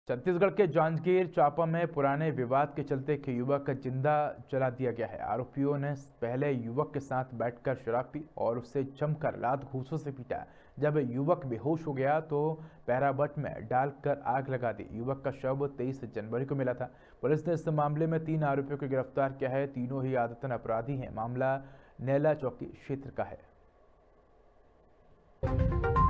छत्तीसगढ़ के जांजगीर चांपा में पुराने विवाद के चलते एक युवक का जिंदा जला दिया गया है। आरोपियों ने पहले युवक के साथ बैठकर शराब पी और उसे जमकर लात घूंसों से पीटा। जब युवक बेहोश हो गया तो पैराबट में डालकर आग लगा दी। युवक का शव 23 जनवरी को मिला था। पुलिस ने इस मामले में 3 आरोपियों को गिरफ्तार किया है। तीनों ही आदतन अपराधी हैं। मामला नैला चौकी क्षेत्र का है।